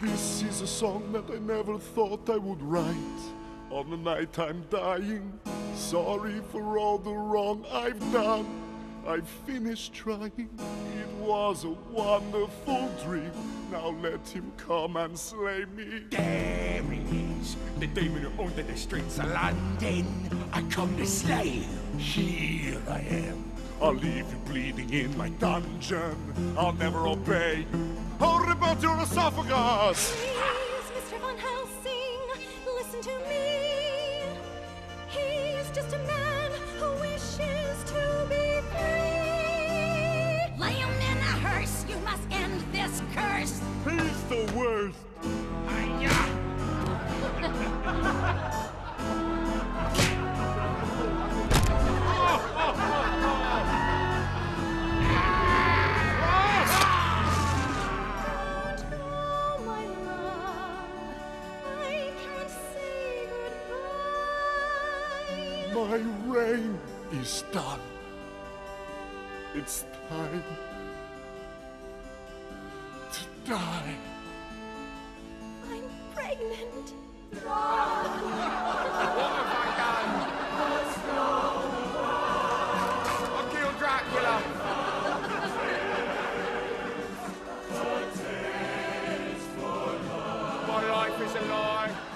This is a song that I never thought I would write. On the night I'm dying, sorry for all the wrong I've done. I've finished trying, it was a wonderful dream. Now let him come and slay me. There he is, the demon who haunted the streets of London. I come to slay you, here I am. I'll leave you bleeding in my dungeon. I'll never obey. I'll rip out your esophagus! Please, Mr. Van Helsing, listen to me. He's just a man who wishes to be free. Lay him in a hearse, you must end this curse. He's the worst. My reign is done. It's time to die. I'm pregnant. What have I done? I killed Dracula. My life is a lie.